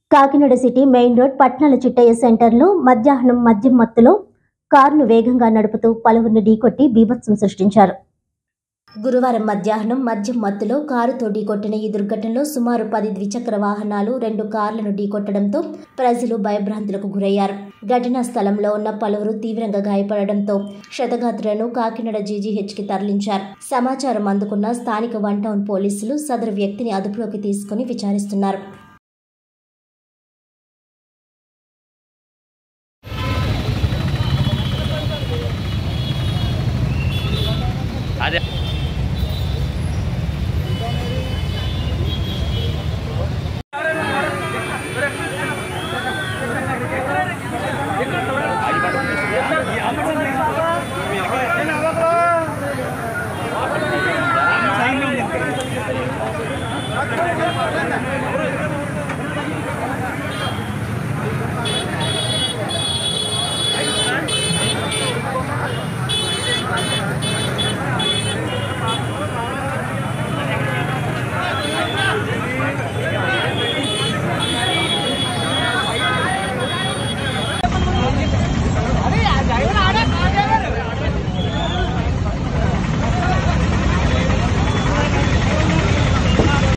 Kakinada city main road Patnala Chittayya సెంటర్లో మధ్యాహ్నం మద్యం మత్తులో కారును వేగంగా నడుపుతూ పలువురిని ఢీకొట్టి బీభత్సం సృష్టించారు. గురువారం మధ్యాహ్నం మద్యం మత్తులో కారుతో ఢీకొట్టిన ఈ దుర్ఘటనలో సుమారు 10 ద్విచక్ర వాహనాలు 2 కార్లను ఢీకొట్టడంతో ప్రజలు భయభ్రాంతులకు గురయ్యారు. ఘటనా స్థలంలో ఉన్న పలువురు తీవ్రంగా గాయపడడంతో క్షతగాత్రులను కాకినాడ జీజీహెచ్కి తరలించారు. సమాచారం అందుకున్న స్థానిక 1 టౌన్ పోలీసులు సదరు వ్యక్తిని అదుపులోకి తీసుకుని విచారిస్తున్నారు.